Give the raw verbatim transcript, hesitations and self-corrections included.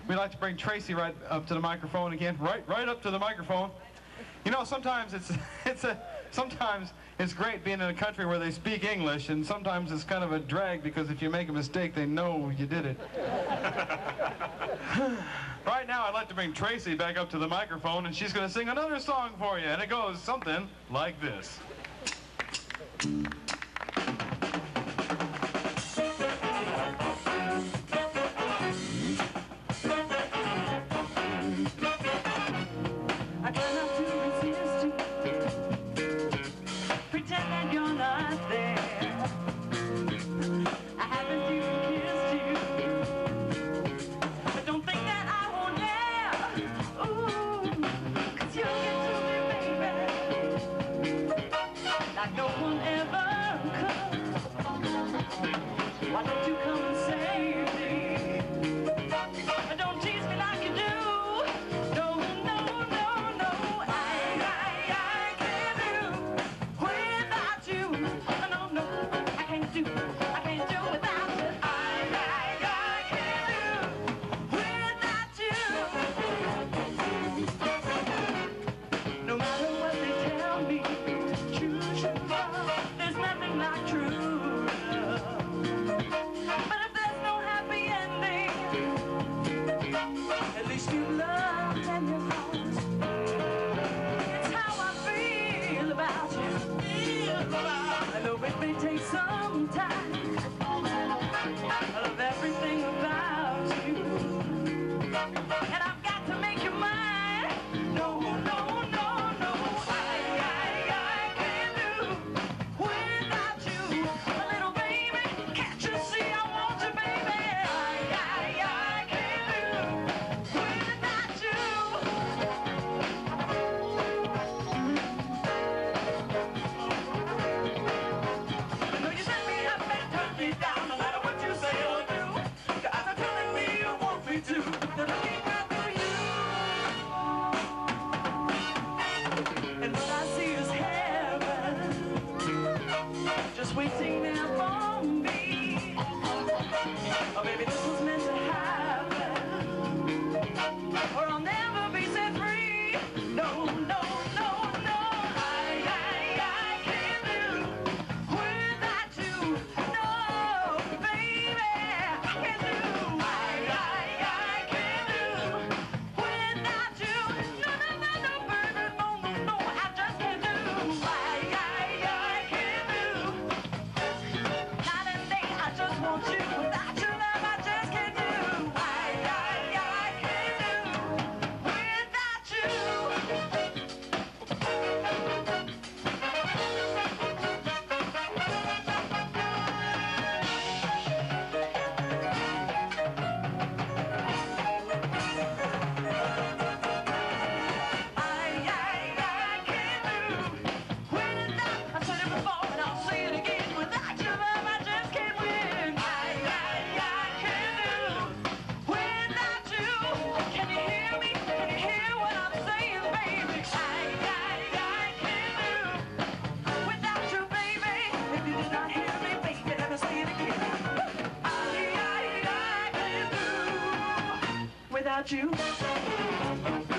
we'd like to bring Tracy right up to the microphone again. Right, right up to the microphone. You know, sometimes it's it's a sometimes it's great being in a country where they speak English, and sometimes it's kind of a drag because if you make a mistake, they know you did it. Right now, I'd like to bring Tracy back up to the microphone, and she's going to sing another song for you, and it goes something like this. I try not to resist you, pretend that you're not there. I haven't even kissed you, but don't think that I won't dare. Ooh, 'cause you'll get to me, baby, like no one ever could. Why don't you come and save me? Don't tease me like you do. Some time. I love everything about you, and I've got to make you mine. No, no, no, no, I, I, I can't do without you, my little baby. Can't you see I want you, baby? I, I, I can't do without you. Waiting there for me. Oh, baby, this was meant to happen, or I'll never be set free. No, no, no, no, I, I, I can't do without you. No, baby, I can't do. I, I, I can't do without you. No, no, no, no, baby, no, no, no, I just can't do. I, I, I can't do. Just want you without your love, I just can't do. I, I, I can't do without you. I, I, I can't do without. I said it before and I'll say it again. Without your love, I just can't win. Without you.